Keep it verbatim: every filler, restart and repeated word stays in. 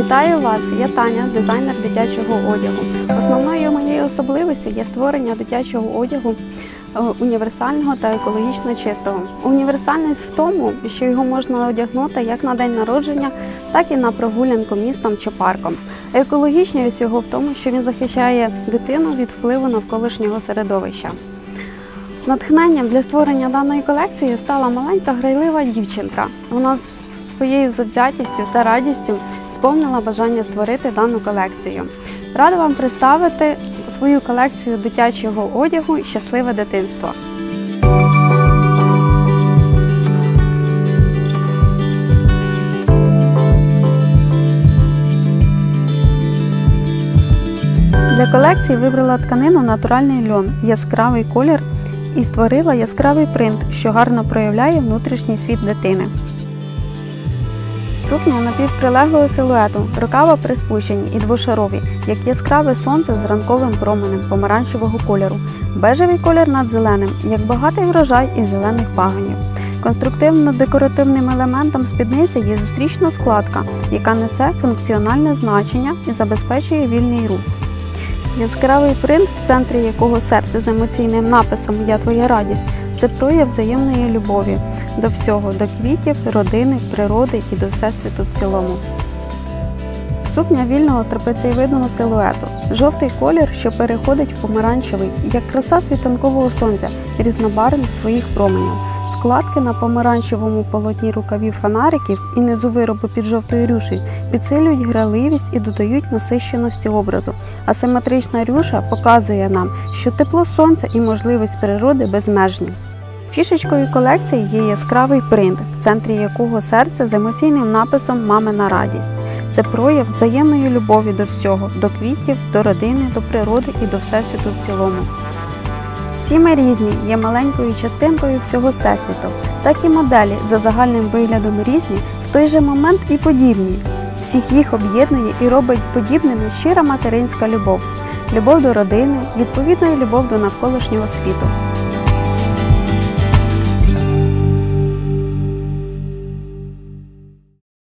Вітаю вас! Я Таня, дизайнер дитячого одягу. Основною моєю особливістю є створення дитячого одягу універсального та екологічно чистого. Універсальність в тому, що його можна одягнути як на день народження, так і на прогулянку містом чи парком. Екологічність його в тому, що він захищає дитину від впливу навколишнього середовища. Натхненням для створення даної колекції стала маленька грайлива дівчинка. Вона своєю завзятістю та радістю сповнила бажання створити дану колекцію. Рада вам представити свою колекцію дитячого одягу «Щасливе дитинство». Для колекції вибрала тканину натуральний льон, яскравий колір і створила яскравий принт, що гарно проявляє внутрішній світ дитини. Сукня напівприлеглого силуету, рукава приспущені і двошарові, як яскраве сонце з ранковим променем помаранчевого кольору, бежевий колір над зеленим, як багатий врожай із зелених пагонів. Конструктивно-декоративним елементом спідниці є зустрічна складка, яка несе функціональне значення і забезпечує вільний рух. Яскравий принт, в центрі якого серце з емоційним написом «Я твоя радість» – це прояв взаємної любові до всього, до квітів, родини, природи і до всесвіту в цілому. Сукня вільного трапецієвидного силуету. Жовтий колір, що переходить в помаранчевий, як краса світанкового сонця, різнобарвних своїх променів. Складки на помаранчевому полотні рукавів фонариків і низу виробу під жовтою рюшею підсилюють грайливість і додають насищеності образу. Асиметрична рюша показує нам, що тепло сонця і можливість природи безмежні. Фішечкою колекції є яскравий принт, в центрі якого серце з емоційним написом «Мамина радість». Це прояв взаємної любові до всього, до квітів, до родини, до природи і до всесвіту в цілому. Всі ми різні, є маленькою частинкою всього всесвіту. Так і моделі за загальним виглядом різні, в той же момент і подібні. Всіх їх об'єднує і робить подібними щира материнська любов. Любов до родини, відповідно і любов до навколишнього світу.